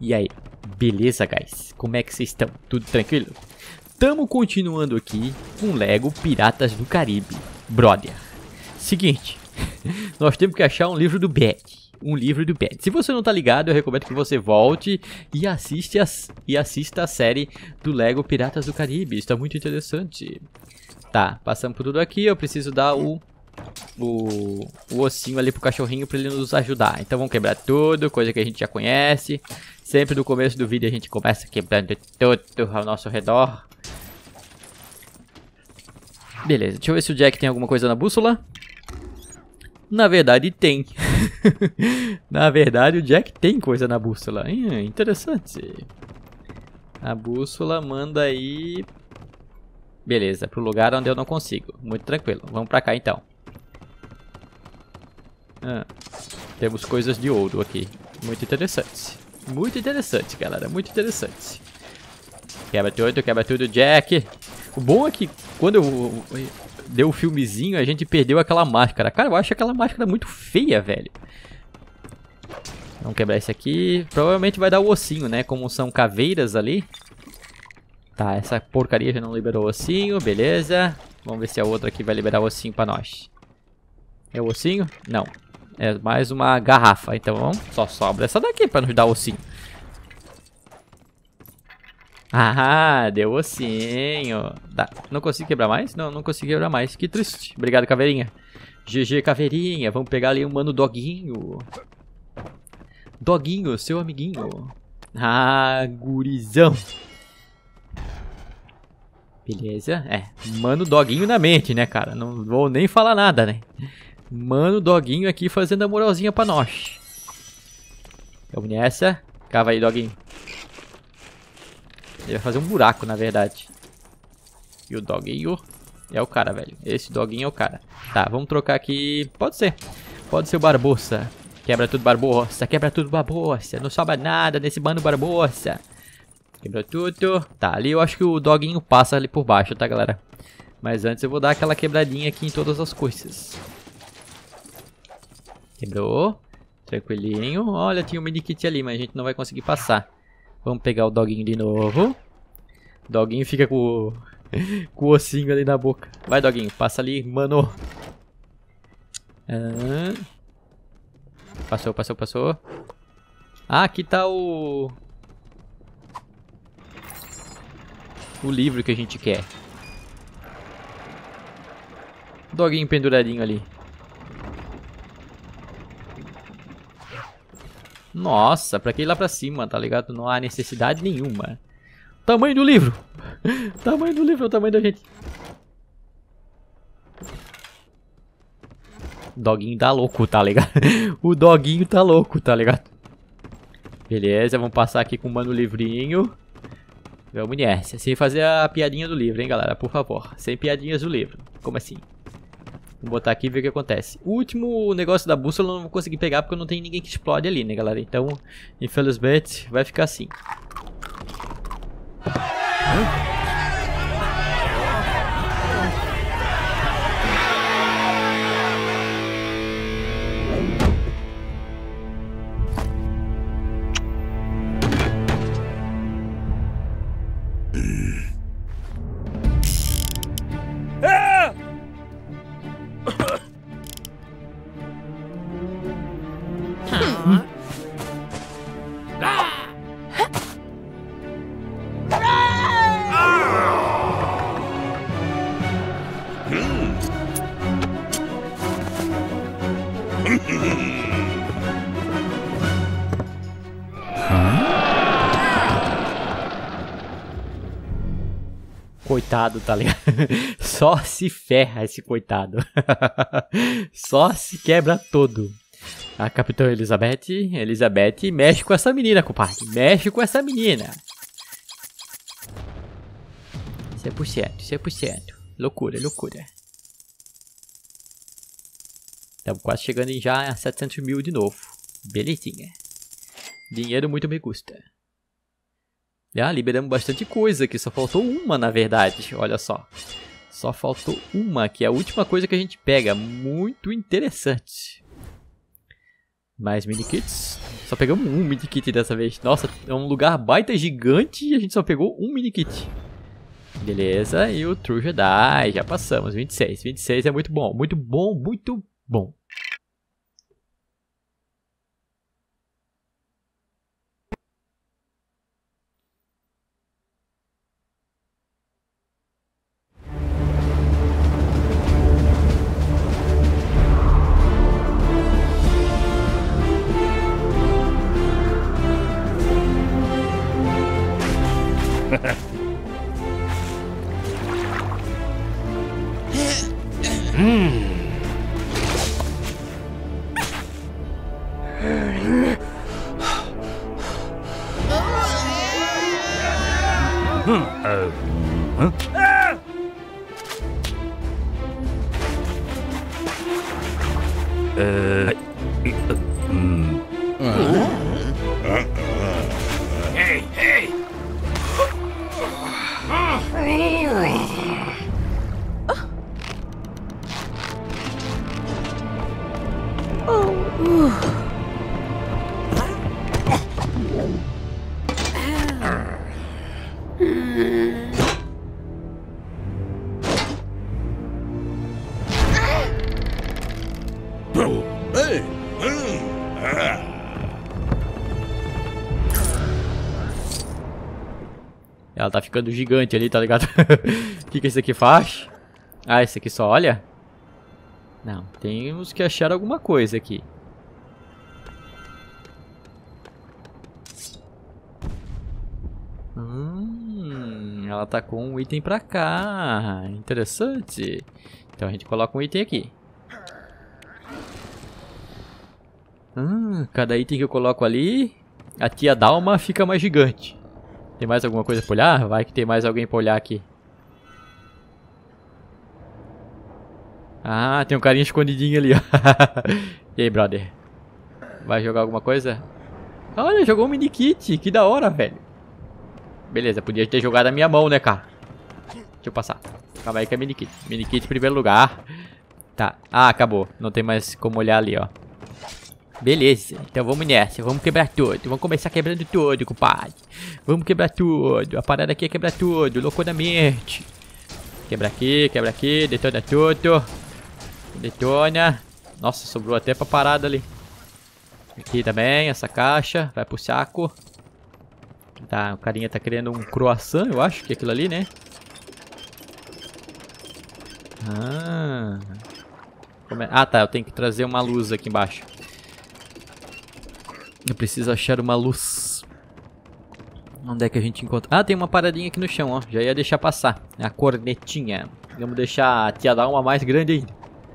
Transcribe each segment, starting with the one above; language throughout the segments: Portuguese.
E aí, beleza, guys? Como é que vocês estão? Tudo tranquilo? Tamo continuando aqui com Lego Piratas do Caribe. Brother, seguinte, nós temos que achar um livro do Bad. Um livro do Bad. Se você não tá ligado, eu recomendo que você volte e assista a série do Lego Piratas do Caribe. Está muito interessante. Tá, passamos por tudo aqui. Eu preciso dar o ossinho ali pro cachorrinho pra ele nos ajudar. Então vamos quebrar tudo, coisa que a gente já conhece. Sempre no começo do vídeo a gente começa quebrando tudo ao nosso redor. Beleza, deixa eu ver se o Jack tem alguma coisa na bússola. Na verdade tem. Na verdade o Jack tem coisa na bússola. Interessante. A bússola manda aí... Beleza, pro lugar onde eu não consigo. Muito tranquilo, vamos pra cá então. Temos coisas de ouro aqui. Muito interessante. Muito interessante, galera. Muito interessante. Quebra tudo, Jack. O bom é que quando eu dei o filmezinho, a gente perdeu aquela máscara. Cara, eu acho aquela máscara muito feia, velho. Vamos quebrar esse aqui. Provavelmente vai dar o ossinho, né? Como são caveiras ali. Tá, essa porcaria já não liberou o ossinho. Beleza. Vamos ver se a outra aqui vai liberar o ossinho pra nós. É o ossinho? Não. É mais uma garrafa. Então só sobra essa daqui pra nos dar o ossinho. Ah, deu ossinho. Não consigo quebrar mais? Não, não consigo quebrar mais. Que triste. Obrigado, caveirinha. GG, caveirinha. Vamos pegar ali um mano doguinho. Doguinho, seu amiguinho. Ah, gurizão. Beleza. Mano doguinho na mente, né, cara? Não vou nem falar nada, né? Mano doguinho aqui fazendo a moralzinha pra nós. Vamos nessa. Cava aí, doguinho. Ele vai fazer um buraco, na verdade. E o doguinho é o cara, velho. Esse doguinho é o cara. Tá, vamos trocar aqui. Pode ser. Pode ser o Barbosa. Quebra tudo, Barbosa. Quebra tudo, Barbosa. Não sobra nada nesse mano, Barbosa. Quebrou tudo. Tá, ali eu acho que o doguinho passa ali por baixo, tá, galera? Mas antes eu vou dar aquela quebradinha aqui em todas as coisas. Quebrou. Tranquilinho. Olha, tinha um mini kit ali, mas a gente não vai conseguir passar. Vamos pegar o doguinho de novo. O doguinho fica com o ossinho ali na boca. Vai, doguinho. Passa ali, mano. Passou. Ah, aqui tá o livro que a gente quer. Doguinho penduradinho ali. Nossa, pra que ir lá pra cima, tá ligado? Não há necessidade nenhuma. Tamanho do livro. Tamanho do livro é o tamanho da gente. O doguinho tá louco, tá ligado? O doguinho tá louco, tá ligado? Beleza, vamos passar aqui com o mano livrinho. Vamos nessa. Sem fazer a piadinha do livro, hein, galera? Por favor. Sem piadinhas do livro. Como assim? Vou botar aqui e ver o que acontece. O último negócio da bússola eu não vou conseguir pegar porque não tem ninguém que explode ali, né, galera? Então, infelizmente, vai ficar assim. Coitado, tá ligado? Só se ferra esse coitado. Só se quebra todo. A Capitã Elizabeth mexe com essa menina, compadre. Mexe com essa menina. 100%. Loucura. Estamos quase chegando em já a 700 mil de novo. Belezinha. Dinheiro muito me gusta. Já liberamos bastante coisa aqui. Só faltou uma, na verdade. Olha só. Só faltou uma, que é a última coisa que a gente pega. Muito interessante. Mais mini-kits. Só pegamos um mini-kit dessa vez. Nossa, é um lugar baita gigante e a gente só pegou um mini-kit. Beleza, e o True Jedi. Já passamos, 26. 26 é muito bom, muito bom, muito bom. Ela tá ficando gigante ali, tá ligado? O que esse aqui faz? Ah, esse aqui só olha? Não, temos que achar alguma coisa aqui. Ela tá com um item pra cá. Interessante. Então a gente coloca um item aqui. Cada item que eu coloco ali, a tia Dalma fica mais gigante. Tem mais alguma coisa pra olhar? Vai que tem mais alguém pra olhar aqui. Ah, tem um carinha escondidinho ali, ó. E aí, brother? Vai jogar alguma coisa? Olha, jogou um mini kit. Que da hora, velho. Beleza, podia ter jogado a minha mão, né, cara? Deixa eu passar. Calma aí que é mini kit. Mini kit em primeiro lugar. Tá. Ah, acabou. Não tem mais como olhar ali, ó. Beleza, então vamos nessa, vamos quebrar tudo, vamos começar quebrando tudo, compadre. Vamos quebrar tudo, a parada aqui é quebrar tudo, loucuramente. Quebra aqui, detona tudo. Detona. Nossa, sobrou até pra parada ali. Aqui também, essa caixa, vai pro saco. Tá, o carinha tá querendo um croissant, eu acho que é aquilo ali, né? Ah, tá, eu tenho que trazer uma luz aqui embaixo. Eu preciso achar uma luz. Onde é que a gente encontra? Ah, tem uma paradinha aqui no chão, ó. Já ia deixar passar. É a cornetinha. Vamos deixar a tia Dalma mais grande ainda.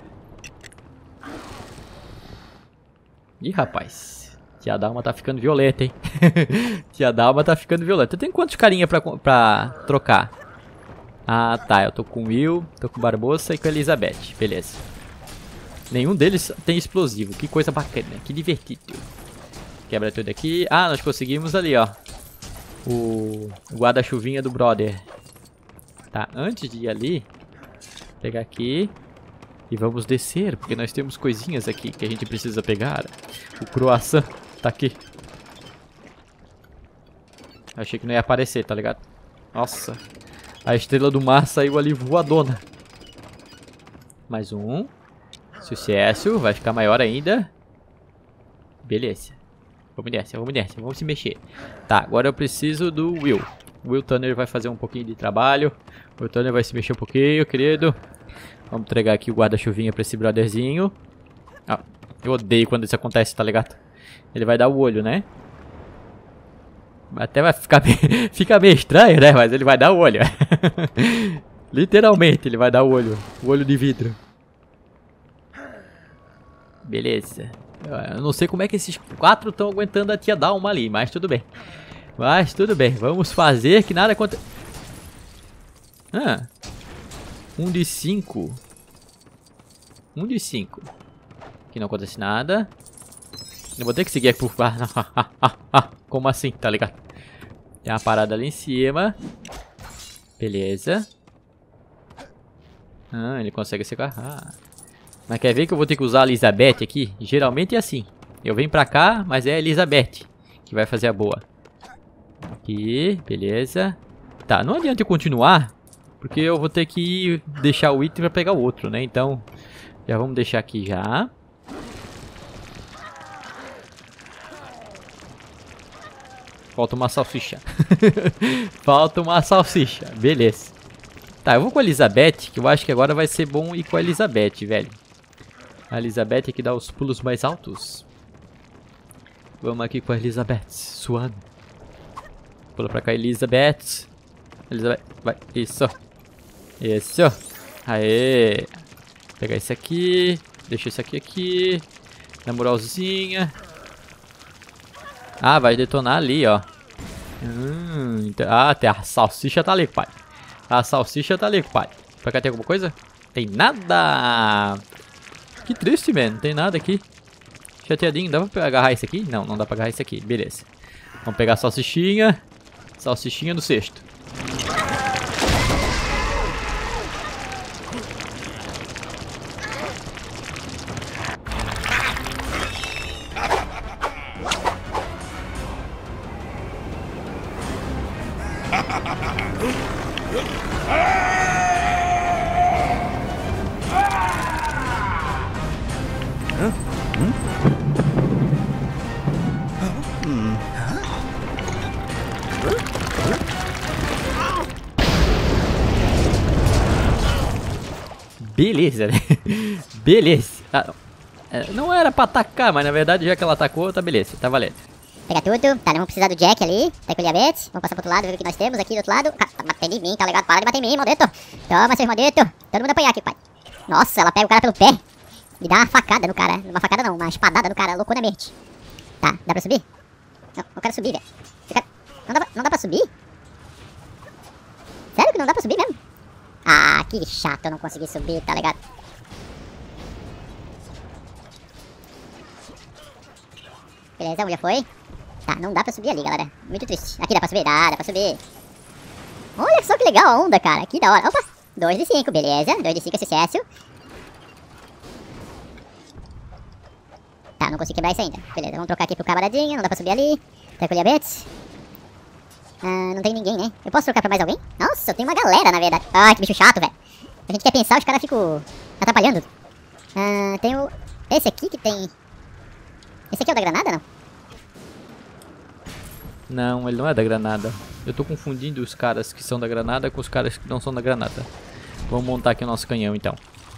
Ih, rapaz. Tia Dalma tá ficando violenta, hein? Tia Dalma tá ficando violenta. Tem quantos carinha pra trocar? Ah, tá. Eu tô com o Will, tô com o Barbosa e com a Elizabeth. Beleza. Nenhum deles tem explosivo. Que coisa bacana. Que divertido. Quebra tudo aqui. Ah, nós conseguimos ali, ó. O guarda-chuvinha do brother. Tá, antes de ir ali, pegar aqui e vamos descer, porque nós temos coisinhas aqui que a gente precisa pegar. O croissant tá aqui. Achei que não ia aparecer, tá ligado? Nossa, a estrela do mar saiu ali voadona. Mais um. Sucesso, vai ficar maior ainda. Beleza. Vamos nessa, vamos nessa, vamos se mexer. Tá, agora eu preciso do Will. O Will Turner vai fazer um pouquinho de trabalho. O Will Turner vai se mexer um pouquinho, querido. Vamos entregar aqui o guarda-chuvinha pra esse brotherzinho. Ah, eu odeio quando isso acontece, tá ligado? Ele vai dar o olho, né? Até vai ficar fica meio estranho, né? Mas ele vai dar o olho. Literalmente, ele vai dar o olho. O olho de vidro. Beleza. Eu não sei como é que esses 4 estão aguentando a tia Dalma ali, mas tudo bem. Mas tudo bem, vamos fazer que nada acontece. Ah, 1 de 5. 1 de 5. Aqui não acontece nada. Eu vou ter que seguir aqui por baixo. Como assim, tá ligado? Tem uma parada ali em cima. Beleza. Ah, ele consegue se agarrar. Mas quer ver que eu vou ter que usar a Elizabeth aqui? Geralmente é assim. Eu venho pra cá, mas é a Elizabeth que vai fazer a boa. Aqui, beleza. Tá, não adianta eu continuar, porque eu vou ter que deixar o item pra pegar o outro, né? Então, já vamos deixar aqui já. Falta uma salsicha. Falta uma salsicha. Beleza. Tá, eu vou com a Elizabeth, que eu acho que agora vai ser bom ir com a Elizabeth, velho. A Elizabeth é que dá os pulos mais altos. Vamos aqui com a Elizabeth, suando. Pula pra cá, Elizabeth. Elizabeth, vai, isso. Isso. Aê. Pegar esse aqui. Deixa esse aqui. Na moralzinha. Ah, vai detonar ali, ó. Ah, a salsicha tá ali, pai. A salsicha tá ali, pai. Pra cá tem alguma coisa? Tem nada. Que triste, mano. Não tem nada aqui. Chateadinho. Dá pra agarrar isso aqui? Não, não dá pra agarrar isso aqui. Beleza. Vamos pegar a salsichinha. Salsichinha no cesto. Beleza, né? Beleza. Ah, não era pra atacar, mas na verdade já que ela atacou, tá beleza, tá valendo. Pega tudo, tá, não vamos precisar do Jack ali, tá com o diabetes, vamos passar pro outro lado, ver o que nós temos aqui do outro lado. Tá batendo em mim, tá ligado? Para de bater em mim, maldito. Toma, seus malditos. Todo mundo apanhar aqui, pai. Nossa, ela pega o cara pelo pé e dá uma facada no cara. Uma facada não, uma espadada no cara, loucuramente. Tá, dá pra subir? Não, eu quero subir, velho. Não dá pra subir? Sério que não dá pra subir mesmo? Ah, que chato, eu não consegui subir, tá ligado? Beleza, um já foi. Tá, não dá pra subir ali, galera. Muito triste. Aqui dá pra subir? Dá pra subir. Olha só que legal a onda, cara. Que da hora. Opa, 2 de 5, beleza. 2 de 5 é sucesso. Tá, não consegui quebrar isso ainda. Beleza, vamos trocar aqui pro camaradinho. Não dá pra subir ali. Tá com o diabetes. Não tem ninguém, né? Eu posso trocar pra mais alguém? Nossa, eu tenho uma galera, na verdade. Ai, que bicho chato, velho. A gente quer pensar, os caras ficam atrapalhando. Tem o... Esse aqui que tem... Esse aqui é o da granada, não? Não, ele não é da granada. Eu tô confundindo os caras que são da granada com os caras que não são da granada. Vamos montar aqui o nosso canhão, então.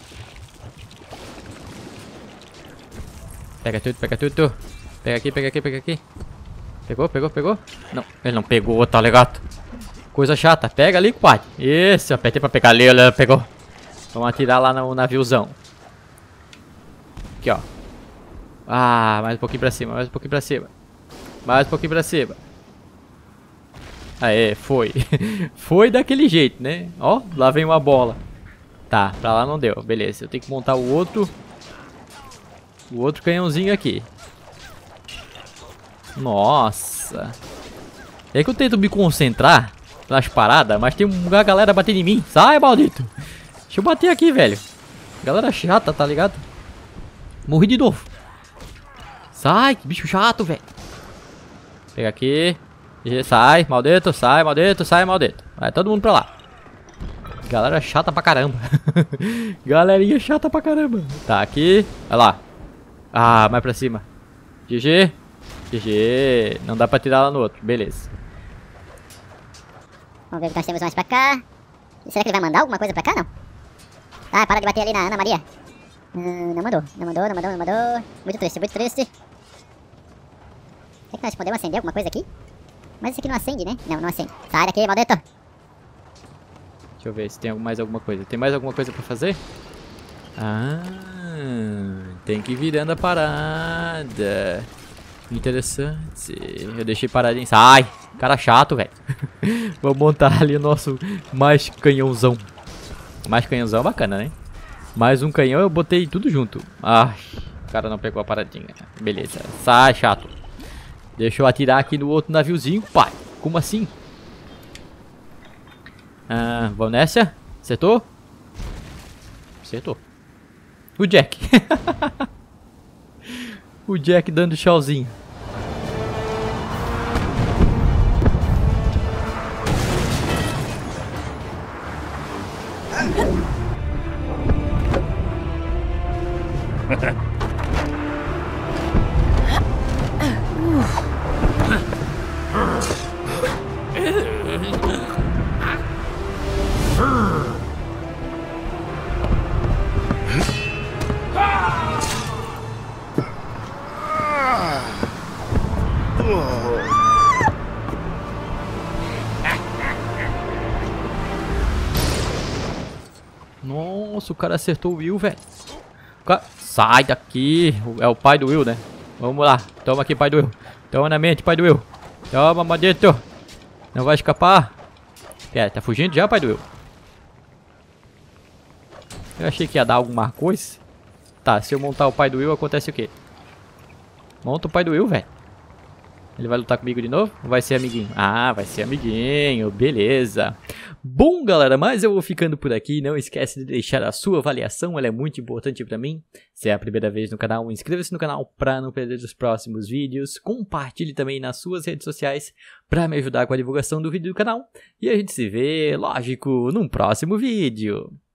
Pega tudo, pega tudo. Pega aqui, pega aqui, pega aqui. Pegou, pegou, pegou? Não, ele não pegou, tá ligado? Coisa chata. Pega ali, pai. Isso, apertei pra pegar ali, ela pegou. Vamos atirar lá no naviozão. Aqui, ó. Ah, mais um pouquinho pra cima, mais um pouquinho pra cima. Mais um pouquinho pra cima. Aê, foi. Foi daquele jeito, né? Ó, lá vem uma bola. Tá, pra lá não deu, beleza. Eu tenho que montar o outro canhãozinho aqui. Nossa. É que eu tento me concentrar nas paradas, mas tem uma galera batendo em mim. Sai, maldito. Deixa eu bater aqui, velho. Galera chata, tá ligado? Morri de novo. Sai, que bicho chato, velho. Pega aqui. Sai, maldito, sai, maldito, sai, maldito. Vai todo mundo pra lá. Galera chata pra caramba. Galerinha chata pra caramba. Tá, aqui. Vai lá. Ah, mais pra cima. GG. GG. Não dá pra tirar lá no outro. Beleza. Vamos ver o que nós temos mais pra cá. Será que ele vai mandar alguma coisa pra cá, não? Ah, para de bater ali na Ana Maria. Não mandou. Não mandou, não mandou, não mandou. Muito triste, muito triste. Será que nós podemos acender alguma coisa aqui? Mas esse aqui não acende, né? Não, não acende. Sai daqui, maldito. Deixa eu ver se tem mais alguma coisa. Tem mais alguma coisa pra fazer? Ah, tem que ir virando a parada. Interessante. Eu deixei paradinho. Sai! Cara chato, velho. Vou montar ali o nosso mais canhãozão. Mais canhãozão é bacana, né? Mais um canhão eu botei tudo junto. Ai, o cara não pegou a paradinha. Beleza. Sai, chato. Deixa eu atirar aqui no outro naviozinho, pai. Como assim? Vamos nessa? Acertou? Acertou. O Jack. O Jack dando tchauzinho. Nossa, o cara acertou o Will, velho. Sai daqui. É o pai do Will, né? Vamos lá. Toma aqui, pai do Will. Toma na mente, pai do Will. Toma, maldito. Não vai escapar. É, tá fugindo já, pai do Will? Eu achei que ia dar alguma coisa. Tá, se eu montar o pai do Will, acontece o quê? Monta o pai do Will, velho. Ele vai lutar comigo de novo? Ou vai ser amiguinho? Ah, vai ser amiguinho. Beleza. Bom, galera, mas eu vou ficando por aqui. Não esquece de deixar a sua avaliação. Ela é muito importante pra mim. Se é a primeira vez no canal, inscreva-se no canal pra não perder os próximos vídeos. Compartilhe também nas suas redes sociais pra me ajudar com a divulgação do vídeo do canal. E a gente se vê, lógico, num próximo vídeo.